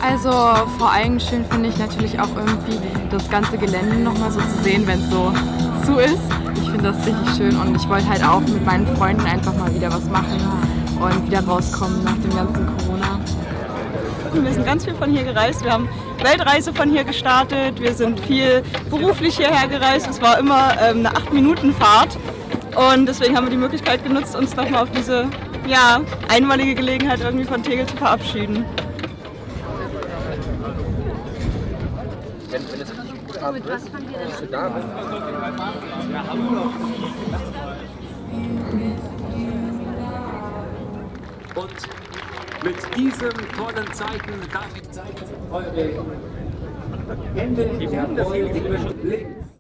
Also vor allem schön finde ich natürlich auch irgendwie das ganze Gelände nochmal so zu sehen, wenn es so zu ist. Ich finde das richtig schön und ich wollte halt auch mit meinen Freunden einfach mal wieder was machen und wieder rauskommen nach dem ganzen Corona. Wir sind ganz viel von hier gereist. Wir haben Weltreise von hier gestartet. Wir sind viel beruflich hierher gereist. Es war immer eine 8-Minuten-Fahrt. Und deswegen haben wir die Möglichkeit genutzt, uns nochmal auf diese einmalige Gelegenheit irgendwie von Tegel zu verabschieden. Wenn es richtig gut Abend ist, bist du da bist. Und mit diesem tollen Zeichen darf ich zeigen eure Hände in der Links.